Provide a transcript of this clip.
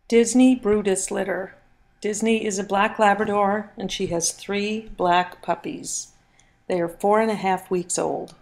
Disney Brutus litter. Disney is a black Labrador and she has 3 black puppies. They are 4.5 weeks old.